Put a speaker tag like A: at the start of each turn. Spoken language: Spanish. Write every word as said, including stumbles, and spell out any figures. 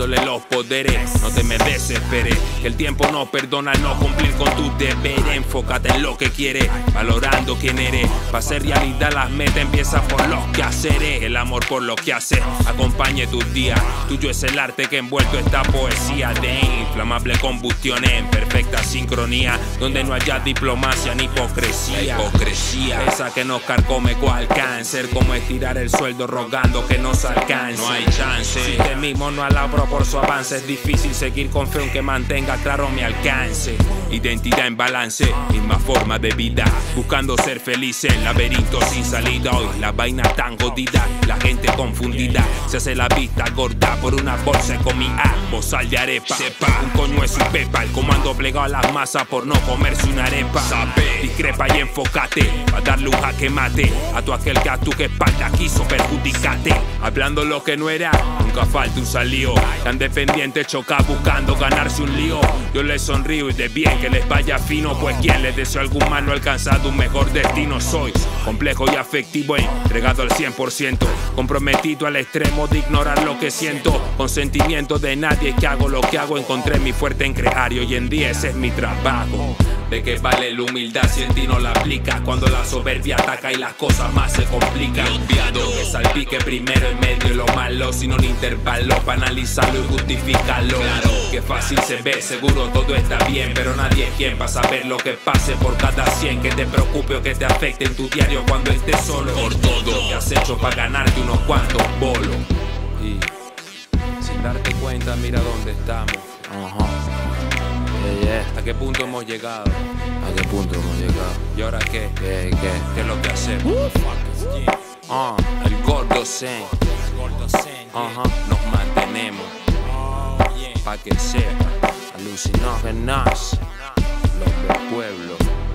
A: quitándole los poderes. No te me desesperes, que el tiempo no perdona al no cumplir con tus deberes. Enfócate en lo que quieres, valorando quién eres. Para hacer realidad las metas empieza por los quehaceres. El amor por lo que haces acompañe tus días. Tuyo es el arte que envuelto esta poesía de inflamable combustiones en perfecta sincronía, donde no haya diplomacia ni hipocresía. La hipocresía, esa que nos carcome cual cáncer, como estirar el sueldo rogando que nos alcance. No hay chance, si te mismo no alabro por su avance, es difícil seguir con fe aunque mantenga claro mi alcance. Identidad en balance, misma forma de vida, buscando ser felices, laberinto sin salida. Hoy la vaina tan jodida, la gente confundida, se hace la vista gorda por una bolsa con mi A, bozal de arepa. Sepa, un coño es un pepa, el comando plegado a las masas por no comerse una arepa. Sabe, discrepa y enfócate, pa' darle un jaque mate a tu aquel que a tu que espalda quiso perjudicarte. Hablando lo que no era, nunca falta un salío, tan dependiente choca buscando ganarse un lío. Yo les sonrío y de bien que les vaya fino, pues quien les deseo algún mal no ha alcanzado un mejor destino. Soy complejo y afectivo, entregado al cien por ciento, comprometido al extremo de ignorar lo que siento. Con sentimiento de nadie que hago lo que hago, encontré mi fuerte en crear y hoy en día ese es mi trabajo. ¿De qué vale la humildad si en ti no la aplicas? Cuando la soberbia ataca y las cosas más se complican. Lo que salpique primero, el medio y lo malo, sin un intervalo para analizarlo y justificarlo. Claro, que fácil se ve, seguro todo está bien, pero nadie es quien para saber lo que pase por cada cien. Que te preocupe o que te afecte en tu diario cuando estés solo. Por todo lo que has hecho para ganarte unos cuantos bolos. Y sin darte cuenta, mira dónde estamos.
B: Ajá. Yeah, yeah.
A: ¿A qué punto hemos llegado?
B: ¿A qué punto hemos llegado?
A: ¿Y ahora qué?
B: ¿Qué, qué?
A: ¿Qué es lo que hacemos? Uh, el gordo zen. Ajá, nos mantenemos. Pa' que sepa, alucinógenos, los del pueblo.